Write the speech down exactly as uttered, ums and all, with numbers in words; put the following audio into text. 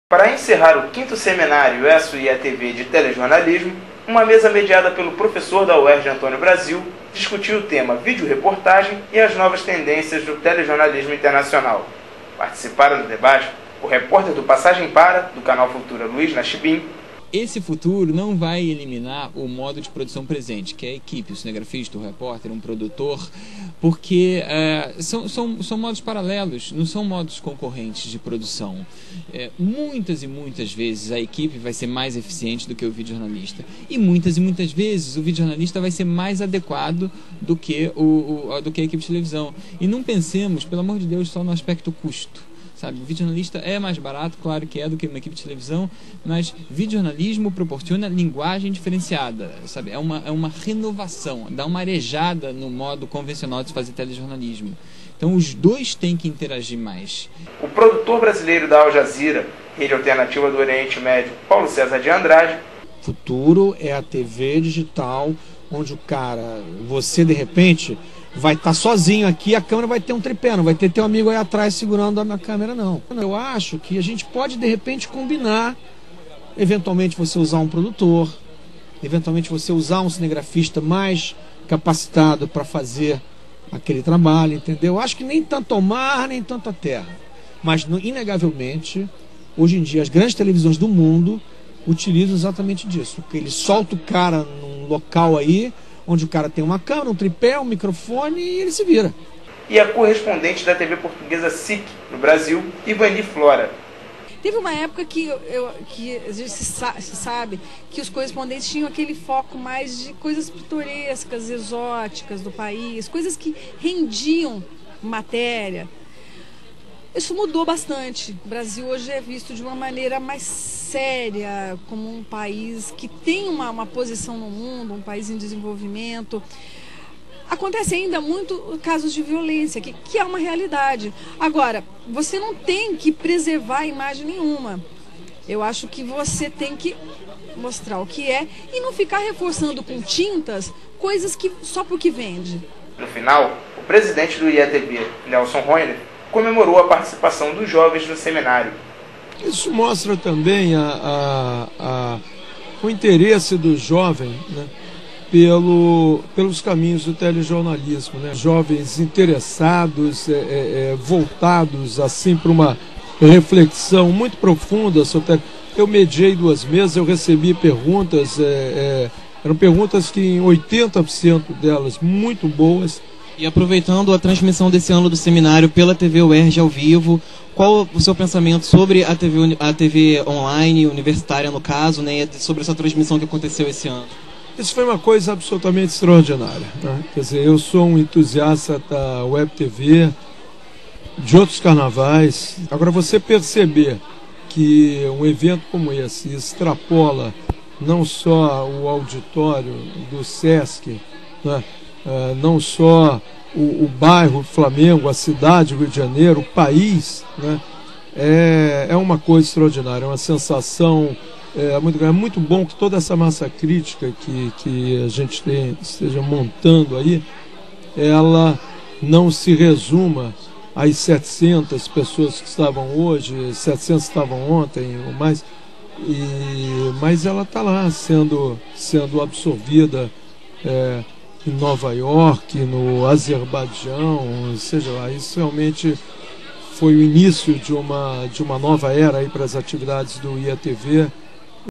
Para encerrar o quinto seminário E S O I A T V de telejornalismo, uma mesa mediada pelo professor da U E R J Antônio Brasil discutiu o tema vídeo-reportagem e as novas tendências do telejornalismo internacional. Participaram do debate o repórter do Passagem Para, do canal Futura, Luiz Nachibim. Esse futuro não vai eliminar o modo de produção presente, que é a equipe, o cinegrafista, o repórter, um produtor, porque é, são, são, são modos paralelos, não são modos concorrentes de produção. É, muitas e muitas vezes a equipe vai ser mais eficiente do que o videojornalista. E muitas e muitas vezes o videojornalista vai ser mais adequado do que, o, o, do que a equipe de televisão. E não pensemos, pelo amor de Deus, só no aspecto custo. Sabe, o videojornalista é mais barato, claro que é, do que uma equipe de televisão, mas videojornalismo proporciona linguagem diferenciada, sabe? É uma, é uma renovação, dá uma arejada no modo convencional de se fazer telejornalismo. Então os dois têm que interagir mais. O produtor brasileiro da Al Jazeera, rede alternativa do Oriente Médio, Paulo César de Andrade. Futuro é a T V digital, onde o cara, você de repente vai estar sozinho aqui, a câmera vai ter um tripé, não vai ter teu amigo aí atrás segurando a minha câmera, não. Eu acho que a gente pode, de repente, combinar, eventualmente você usar um produtor, eventualmente você usar um cinegrafista mais capacitado para fazer aquele trabalho, entendeu? Eu acho que nem tanto ao mar, nem tanto à terra. Mas, inegavelmente, hoje em dia, as grandes televisões do mundo utilizam exatamente disso. Porque ele solta o cara num local aí, onde o cara tem uma câmera, um tripé, um microfone e ele se vira. E a correspondente da T V portuguesa S I C no Brasil, Ivani Flora. Teve uma época que, eu, que a gente se, sa se sabe que os correspondentes tinham aquele foco mais de coisas pitorescas, exóticas do país, coisas que rendiam matéria. Isso mudou bastante. O Brasil hoje é visto de uma maneira mais séria, como um país que tem uma, uma posição no mundo, um país em desenvolvimento. Acontece ainda muito casos de violência, que, que é uma realidade. Agora, você não tem que preservar a imagem nenhuma. Eu acho que você tem que mostrar o que é e não ficar reforçando com tintas coisas que só porque vende. No final, o presidente do I A T V, Nelson Roiner, comemorou a participação dos jovens no seminário. Isso mostra também a, a, a, o interesse do jovem, né, pelo, pelos caminhos do telejornalismo. Né? Jovens interessados, é, é, voltados assim para uma reflexão muito profunda sobre. Eu mediei duas mesas, eu recebi perguntas, é, é, eram perguntas que em oitenta por cento delas muito boas. E aproveitando a transmissão desse ano do seminário pela T V U E R J ao vivo, qual o seu pensamento sobre a T V, a T V online, universitária no caso, né, sobre essa transmissão que aconteceu esse ano? Isso foi uma coisa absolutamente extraordinária. Né? Quer dizer, eu sou um entusiasta da Web T V, de outros carnavais. Agora, você perceber que um evento como esse extrapola não só o auditório do Sesc, né? Uh, não só o, o bairro Flamengo, a cidade Rio de Janeiro, o país, né? é, é uma coisa extraordinária, é uma sensação é, muito grande. É muito bom que toda essa massa crítica que, que a gente tem, esteja montando aí, ela não se resuma às setecentas pessoas que estavam hoje, setecentas estavam ontem ou mais, e, mas ela está lá sendo, sendo absorvida é, em Nova York, no Azerbaijão, seja lá, isso realmente foi o início de uma, de uma nova era aí para as atividades do I A T V.